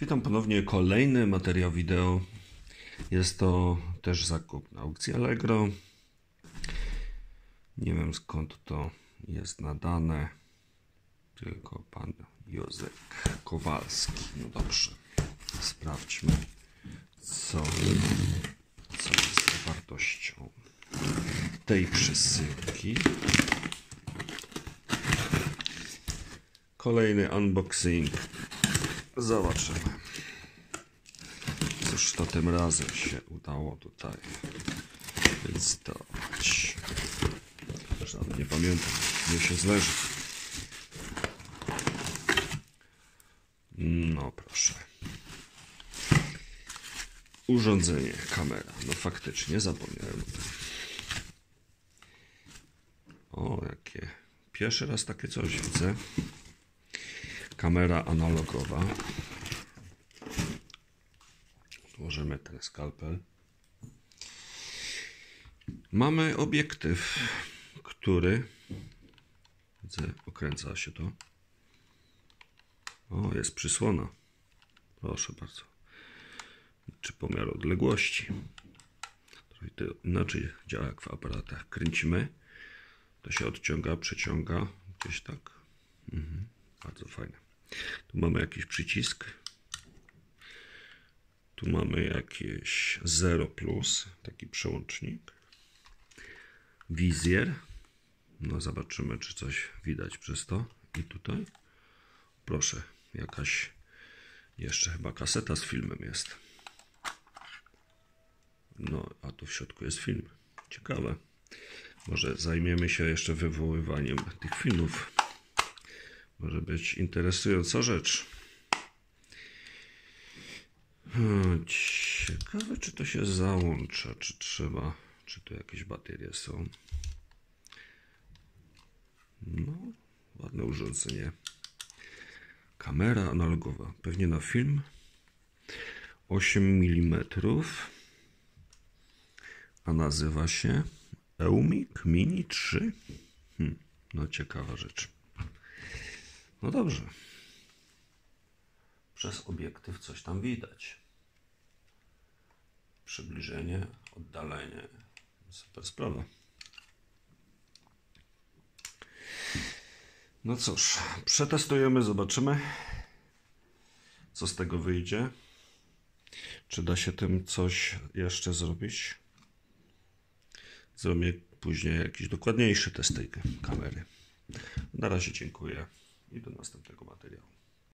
Witam ponownie, kolejny materiał wideo. Jest to też zakup na aukcji Allegro. Nie wiem skąd to jest nadane, tylko pan Józef Kowalski. No dobrze, sprawdźmy co jest wartością tej przesyłki. Kolejny unboxing. Zobaczymy. Cóż to tym razem się udało tutaj zdobyć. Żadnie nie pamiętam, gdzie się zleży. No proszę. Urządzenie, kamera. No faktycznie zapomniałem o tym. O, jakie. Pierwszy raz takie coś widzę. Kamera analogowa. Włożymy ten skalpel. Mamy obiektyw, który, widzę, okręca się to. O, jest przysłona. Proszę bardzo. Czy pomiar odległości. Trochę to inaczej działa jak w aparatach. Kręcimy. To się odciąga, przeciąga. Gdzieś tak. Bardzo fajne. Tu mamy jakiś przycisk. Tu mamy jakieś 0+, taki przełącznik. Wizjer. No zobaczymy, czy coś widać przez to. I tutaj. Proszę, jakaś jeszcze chyba kaseta z filmem jest. No, a tu w środku jest film. Ciekawe. Może zajmiemy się jeszcze wywoływaniem tych filmów. Może być interesująca rzecz. Ciekawe, czy to się załącza, czy trzeba, czy tu jakieś baterie są. No, ładne urządzenie. Kamera analogowa, pewnie na film. 8 mm. A nazywa się EUMIC Mini 3. No, ciekawa rzecz. No dobrze. Przez obiektyw coś tam widać. Przybliżenie, oddalenie. Super sprawa. No cóż, przetestujemy, zobaczymy, co z tego wyjdzie. Czy da się tym coś jeszcze zrobić? Zrobię później jakiś dokładniejszy test tej kamery. Na razie dziękuję i do następnego materiału.